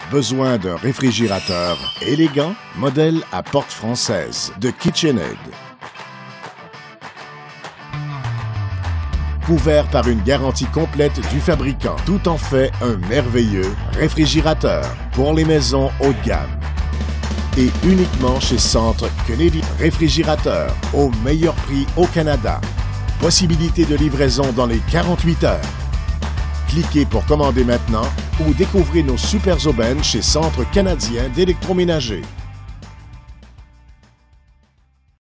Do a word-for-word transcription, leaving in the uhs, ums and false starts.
Besoin d'un réfrigérateur élégant? Modèle à porte française de KitchenAid. Couvert par une garantie complète du fabricant, tout en fait un merveilleux réfrigérateur pour les maisons haut de gamme. Et uniquement chez Centre Kennedy. Réfrigérateur au meilleur prix au Canada. Possibilité de livraison dans les quarante-huit heures. Cliquez pour commander maintenant ou découvrez nos super aubaines chez Centre canadien d'électroménager.